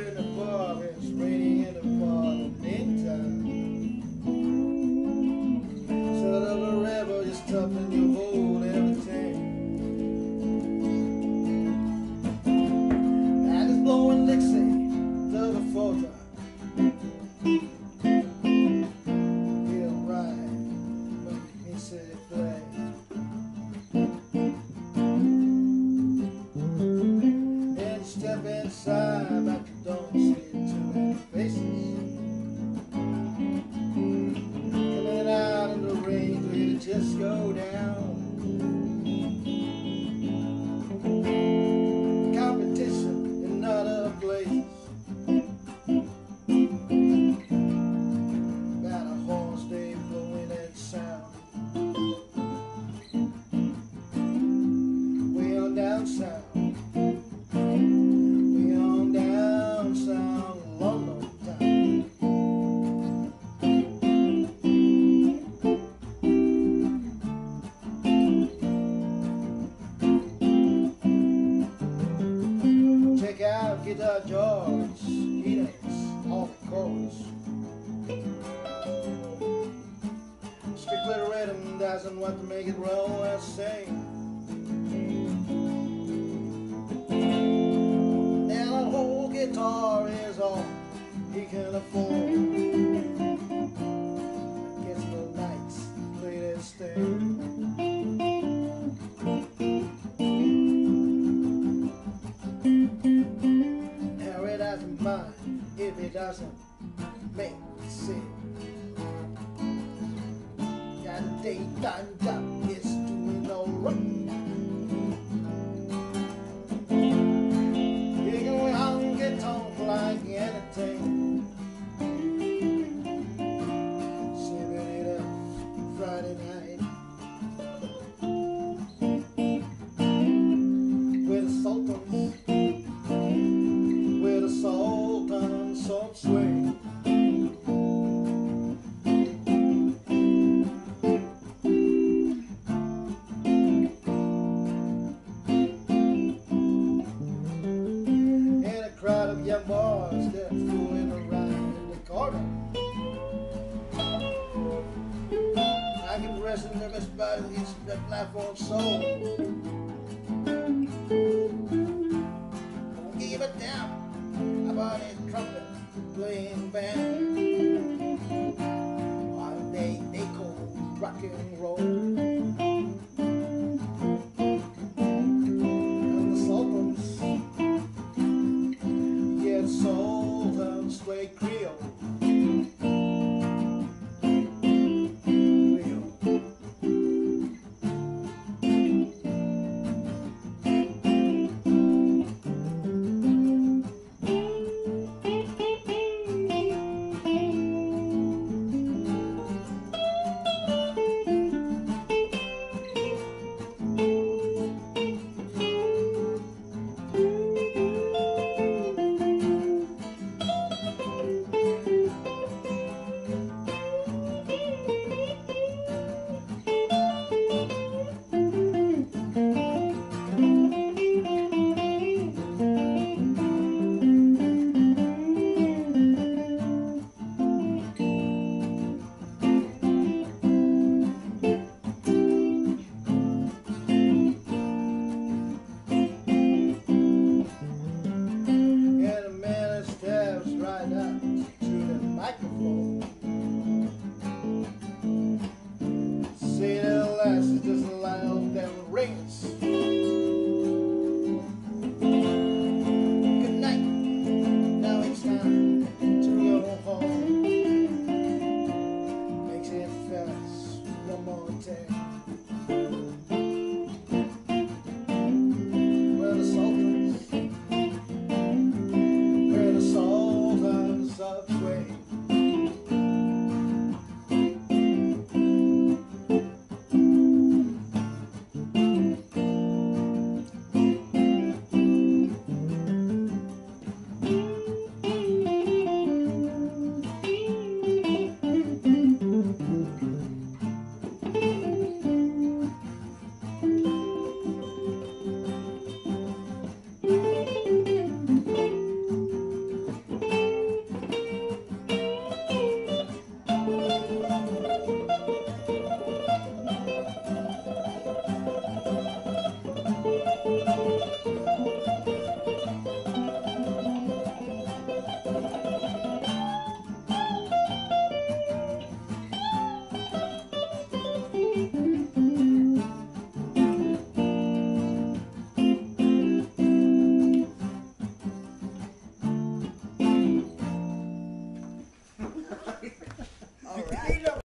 in the bar, it's raining in the bar in the meantime. Set of a rebel, just toughen your hold everything. And it's blowing Dixie, love a four drive. Feel right, make me say play. And step inside, but you don't see too many faces. Coming out in the rain, ready to just go down. Competition in other places. Got a horse day blowing that sound. Way on down south. Way on down south, long, long time. Check out Guitar George, he knows all the chords. Strictly rhythm doesn't want to make it roll and sing. And a whole guitar is all he can afford. Gets the nights play this thing. Now it doesn't mind if it doesn't make me sick. Got a daytime job, it's doing alright. You can hung guitar like anything. Sipping it up Friday night with the Sultans, with the Sultans salt swing. Crowd of young boys that fooling around in the corner. I can rest in their best body against that platform soul. Don't give it down about a trumpet playing band. While they call rock and roll. And the Sultans, Sultan straight Creole.